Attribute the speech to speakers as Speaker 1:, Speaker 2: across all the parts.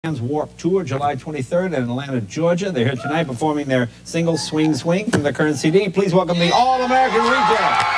Speaker 1: Warped Tour, July 23rd in Atlanta, Georgia. They're here tonight performing their single Swing Swing from their current CD. Please welcome the All-American Reject.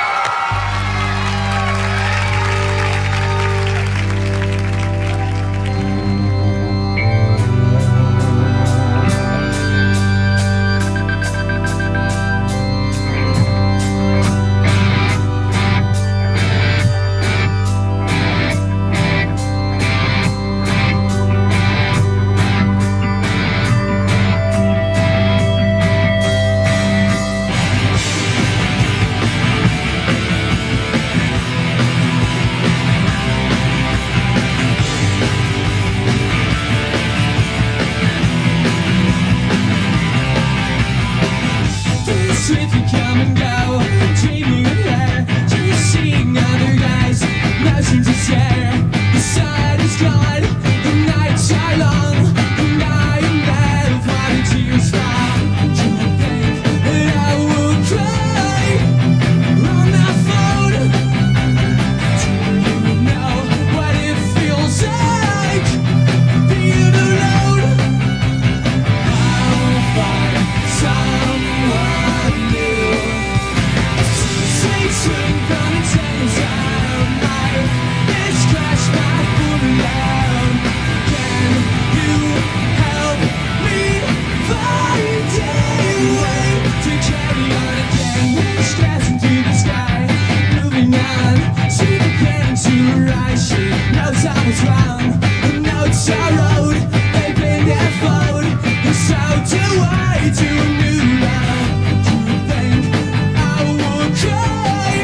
Speaker 2: If you come and go, dreaming of her, chasing other guys, nothing to share. The sun is gone, the nights are long, and I am left wanting tears fall. Do you think that I will cry on that phone? Do you know what it feels like being alone? I'll find someone. Swing from the chains of life, it's crashed my foot around. Can you help me find a way to carry on again? We're crashing through the sky, moving on. She began to rise, she knows I was wrong. The notes are road, they've been their fold, and so do I to a new love. Do you think I will cry?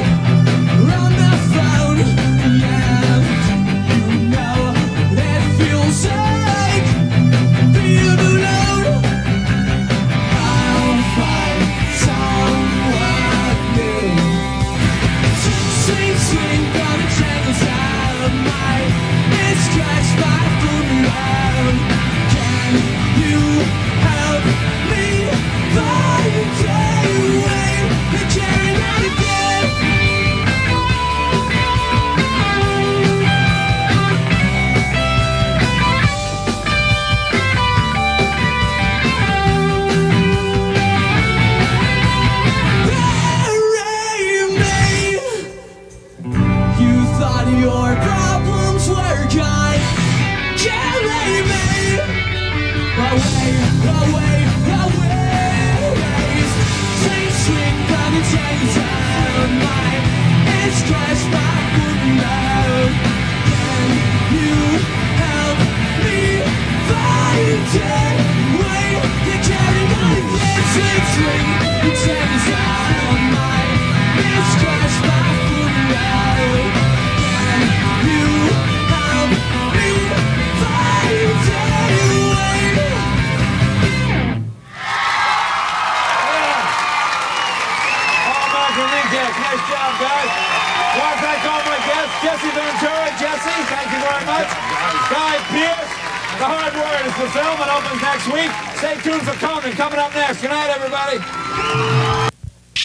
Speaker 2: Your problems were gone. Carry me away, away, away. Swing from the chains of mine. It's crashed my foot loud. Can you help me find a way to carry on again? Swing, the chains of mine. It's crashed my foot loud.
Speaker 1: Nice job, guys. I want to thank all my guests. Jesse Ventura, Jesse, thank you very much. Guy Pearce, The Hard Word is the film. It opens next week. Stay tuned for Conan coming up next. Good night, everybody.